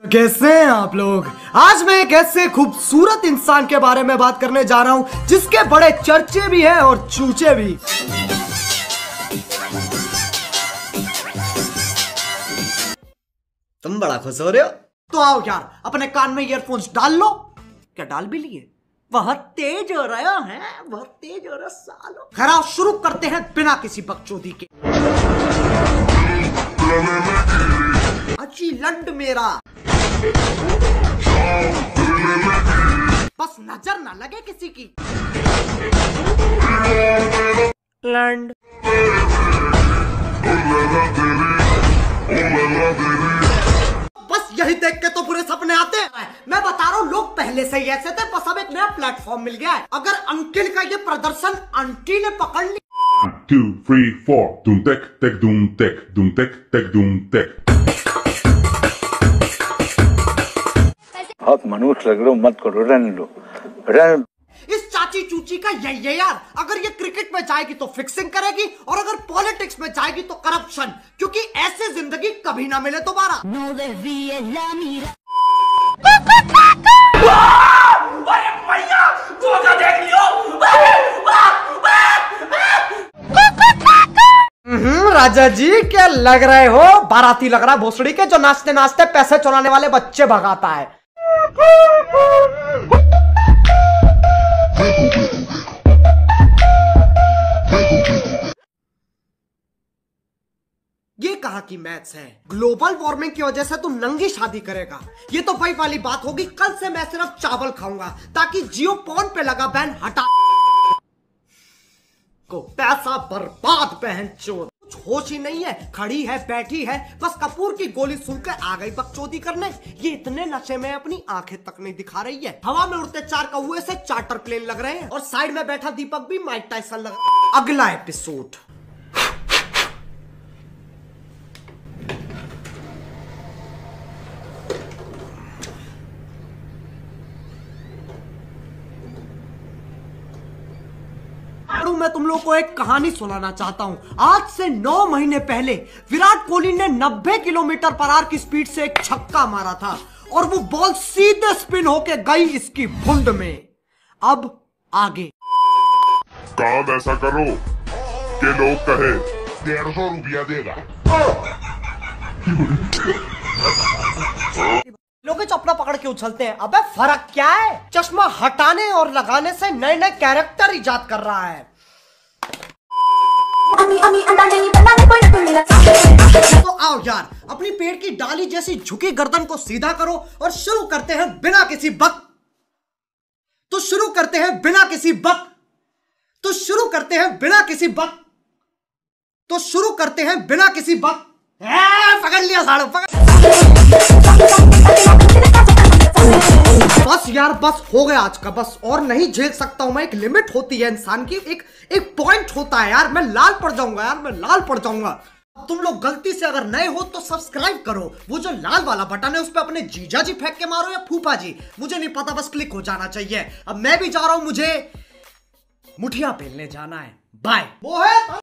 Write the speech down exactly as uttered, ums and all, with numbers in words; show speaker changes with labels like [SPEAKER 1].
[SPEAKER 1] कैसे हैं आप लोग। आज मैं एक ऐसे खूबसूरत इंसान के बारे में बात करने जा रहा हूं जिसके बड़े चर्चे भी हैं और चूचे भी। तुम बड़ा खुश हो रहे हो तो आओ यार अपने कान में ईयरफोन्स डाल लो। क्या डाल भी लिए? बहुत तेज हो रहा है, बहुत तेज हो रहा सालो। खैर शुरू करते हैं बिना किसी बकचोदी के। अच्छी लंड मेरा, बस नजर ना लगे किसी की। लंड बस यही देख के तो पूरे सपने आते हैं। मैं बता रहा हूँ लोग पहले से ही ऐसे थे, बस अब एक नया प्लेटफॉर्म मिल गया है। अगर अंकिल का ये प्रदर्शन आंटी ने पकड़ लिया।
[SPEAKER 2] One, two, three, four. Doom tek tek doom tek doom tek tek doom tek.
[SPEAKER 3] बहुत मनुष्य लग रहे हो, मत करो, रहने लो, रहने।
[SPEAKER 1] इस चाची चूची का यही है यार। अगर ये क्रिकेट में जाएगी तो फिक्सिंग करेगी और अगर पॉलिटिक्स में जाएगी तो करप्शन, क्योंकि ऐसे जिंदगी कभी ना मिले दोबारा। अरे भैया तो देख लियो। राजा जी क्या लग रहे हो? बाराती लग रहा है भोसड़ी के, जो नाचते नाचते पैसे चुराने वाले बच्चे भगाता है। ये कहा कि मैथ्स है। ग्लोबल वार्मिंग की वजह से तू नंगी शादी करेगा, ये तो वही वाली बात होगी। कल से मैं सिर्फ चावल खाऊंगा ताकि जियो फोन पे लगा बैन हटा को। पैसा बर्बाद बहन चोद, कुछ होश ही नहीं है। खड़ी है बैठी है, बस कपूर की गोली सुनकर आ गई बकचोदी करने। ये इतने नशे में अपनी आंखें तक नहीं दिखा रही है। हवा में उड़ते चार कौए से चार्टर प्लेन लग रहे हैं और साइड में बैठा दीपक भी माइक टाइसन लग रहा है। अगला एपिसोड। मैं तुम लोग को एक कहानी सुनाना चाहता हूं। आज से नौ महीने पहले विराट कोहली ने नब्बे किलोमीटर पर आवर की स्पीड से एक छक्का मारा था और वो बॉल सीधे स्पिन होके गई इसकी भुंड में। अब आगे
[SPEAKER 2] काम ऐसा करो कि लोग कहे डेढ़ सौ रुपया देगा।
[SPEAKER 1] लोग चपला पकड़ के उछलते हैं। अबे फर्क क्या है? चश्मा हटाने और लगाने से नए नए कैरेक्टर इजाद कर रहा है। तो आओ यार अपनी पेड़ की डाली जैसी झुकी गर्दन को सीधा करो और शुरू करते हैं बिना किसी बक तो शुरू करते हैं बिना किसी बक तो शुरू करते हैं बिना किसी बक तो शुरू करते हैं बिना किसी बक पकड़ लिया साड़ो, पकड़। बस यार बस हो गया आज का, बस और नहीं झेल सकता हूं मैं। एक लिमिट होती है इंसान की, एक एक पॉइंट होता है यार। मैं लाल पड़ जाऊंगा यार, मैं लाल पड़ जाऊंगा। तुम लोग गलती से अगर नए हो तो सब्सक्राइब करो। वो जो लाल वाला बटन है उस पर अपने जीजा जी फेंक के मारो या फूफा जी, मुझे नहीं पता, बस क्लिक हो जाना चाहिए। अब मैं भी जा रहा हूं, मुझे मुठिया पेलने जाना है। बाय। वो है